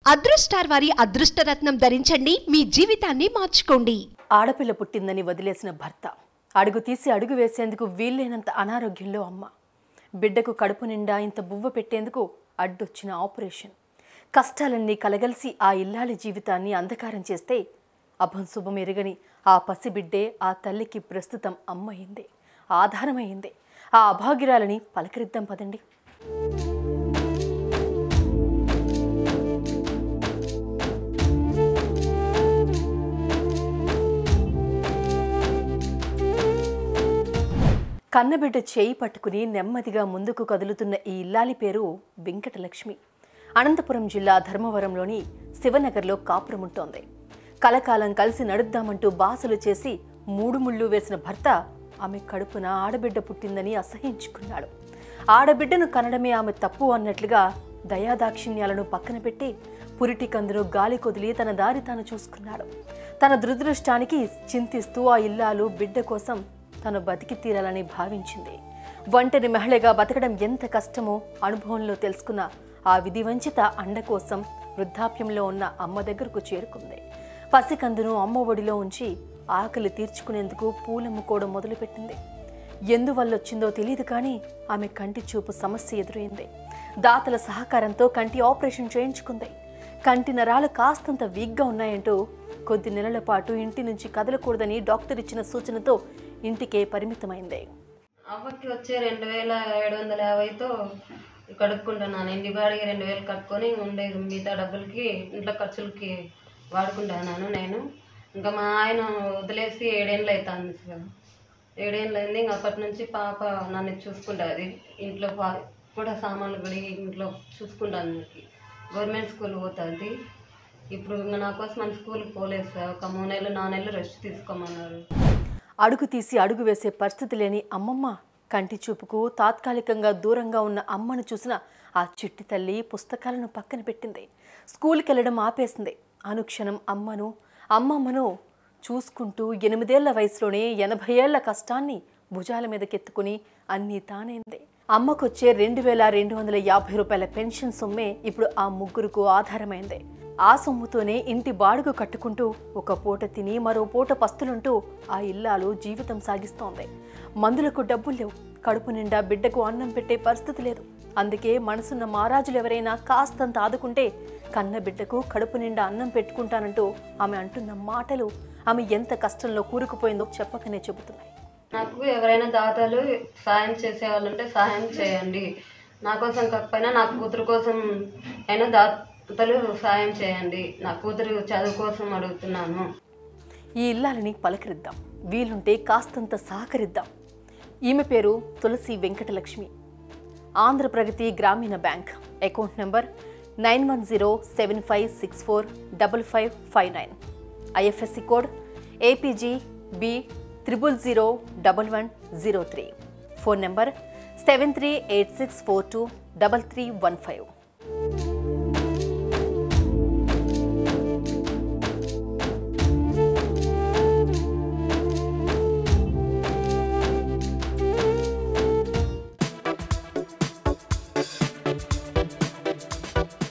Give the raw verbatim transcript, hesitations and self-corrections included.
అదృష్టార్ వారి అదృష్టరత్నం ధరించండి, మీ జీవితాన్ని మార్చుకోండి. ఆడపిల్ల పుట్టిందని వదిలేసిన భర్త, అడుగు తీసి అడుగు వేసేందుకు వీల్లేనంత అనారోగ్యంలో అమ్మ, బిడ్డకు కడుపు నిండా ఇంత బువ్వ పెట్టేందుకు అడ్డొచ్చిన ఆపరేషన్, కష్టాలన్నీ కలగలిసి ఆ ఇల్లాలి జీవితాన్ని అంధకారం చేస్తే అభం శుభం ఎరగని ఆ పసిబిడ్డే ఆ తల్లికి ప్రస్తుతం అమ్మయింది, ఆధారమైంది. ఆ అభాగ్యురాలని పలకరిద్దాం పదండి. కన్నబిడ్డ చేయి పట్టుకుని నెమ్మదిగా ముందుకు కదులుతున్న ఈ ఇల్లాలి పేరు వెంకటలక్ష్మి. అనంతపురం జిల్లా ధర్మవరంలోని శివనగర్లో కాపురముంటోంది. కలకాలం కలిసి నడుద్దామంటూ బాసలు చేసి మూడు ముళ్ళు వేసిన భర్త ఆమె కడుపున ఆడబిడ్డ పుట్టిందని అసహించుకున్నాడు. ఆడబిడ్డను కనడమే ఆమె తప్పు అన్నట్లుగా దయాదాక్షిణ్యాలను పక్కన పెట్టి పురిటి కందును గాలి కొదిలి తన దారి తాను చూసుకున్నాడు. తన దురదృష్టానికి చింతిస్తూ ఆ ఇల్లాలు బిడ్డ కోసం తను బతికి తీరాలని భావించింది. ఒంటరి మహిళగా బతకడం ఎంత కష్టమో అనుభవంలో తెలుసుకున్న ఆ విధివంచిత అండ కోసం వృద్ధాప్యంలో ఉన్న అమ్మ దగ్గరకు చేరుకుంది. పసికందును అమ్మ ఒడిలో ఉంచి ఆకలి తీర్చుకునేందుకు పూలమ్ముకోవడం మొదలుపెట్టింది. ఎందువల్లొచ్చిందో తెలియదు కానీ ఆమె కంటి చూపు సమస్య ఎదురైంది. దాతల సహకారంతో కంటి ఆపరేషన్ చేయించుకుంది. కంటి నరాలు కాస్తంత వీక్గా ఉన్నాయంటూ కొద్ది నెలల పాటు ఇంటి నుంచి కదలకూడదని డాక్టర్ ఇచ్చిన సూచనతో ఇంటికే పరిమితమైంది. అవ్వకి వచ్చే రెండు వేల ఏడు వందల యాభైతో కడుక్కుంటున్నాను. ఇంటి బాడికి రెండు వేలు కట్టుకొని ఉండే మిగతా డబ్బులకి ఇంట్లో ఖర్చులకి వాడుకుంటున్నాను నేను. ఇంకా మా ఆయన వదిలేసి ఏడేళ్ళు అవుతుంది సార్. ఏడేళ్ళు అయింది. ఇంకా అప్పటి నుంచి పాప నన్ను చూసుకుంటుంది. ఇంట్లో కూడా సామాన్లు కూడా ఇంట్లో చూసుకుంటాను. నాకు గవర్నమెంట్ స్కూల్ పోతుంది. ఇప్పుడు ఇంకా నా కోసం మన స్కూల్కి పోలేదు సార్. ఒక మూడు నెలలు నాలుగు నెలలు రెస్ట్ తీసుకోమన్నారు. అడుగు తీసి అడుగు వేసే పరిస్థితి లేని అమ్మమ్మ కంటి చూపుకు తాత్కాలికంగా దూరంగా ఉన్న అమ్మను చూసిన ఆ చిట్టి తల్లి పుస్తకాలను పక్కన పెట్టింది. స్కూల్కి వెళ్ళడం ఆపేసింది. అనుక్షణం అమ్మను అమ్మమ్మను చూసుకుంటూ ఎనిమిదేళ్ల వయసులోనే ఎనభై ఏళ్ల కష్టాన్ని భుజాల మీదకెత్తుకుని అన్నీ తానైంది. అమ్మకొచ్చే రెండు వేల రెండు వందల యాభై రూపాయల పెన్షన్ సొమ్మే ఇప్పుడు ఆ ముగ్గురుకు ఆధారమైంది. ఆ సొమ్ముతోనే ఇంటి బాడుగు కట్టుకుంటూ ఒక పూట తిని మరో పూట పస్తులుంటూ ఆ ఇల్లాలు జీవితం సాగిస్తోంది. మందులకు డబ్బులు లేవు. కడుపు నిండా బిడ్డకు అన్నం పెట్టే పరిస్థితి లేదు. అందుకే మనసున్న మహారాజులు ఎవరైనా కాస్తంత ఆదుకుంటే కన్న బిడ్డకు కడుపు నిండా అన్నం పెట్టుకుంటానంటూ ఆమె అంటున్న మాటలు ఆమె ఎంత కష్టంలో కూరుకుపోయిందో చెప్పకనే చెబుతున్నాయి. నాకు ఎవరైనా దాతలు సాయం చేసేవాళ్ళంటే సాయం చేయండి. నా కోసం కాకపోయినా నా కూతురు కోసం అయినా దాతలు సాయం చేయండి. నా కూతురు చదువు కోసం అడుగుతున్నాను. ఈ ఇల్లాలని పలకరిద్దాం, వీలుంటే కాస్తంత సహకరిద్దాం. ఈమె పేరు తులసి Venkatalakshmi. Andhra Pragathi Grameena bank account number nine one zero seven five six four double five five nine, IFSC code APG B triple zero double one zero three, phone number seven three eight six four two double three one five.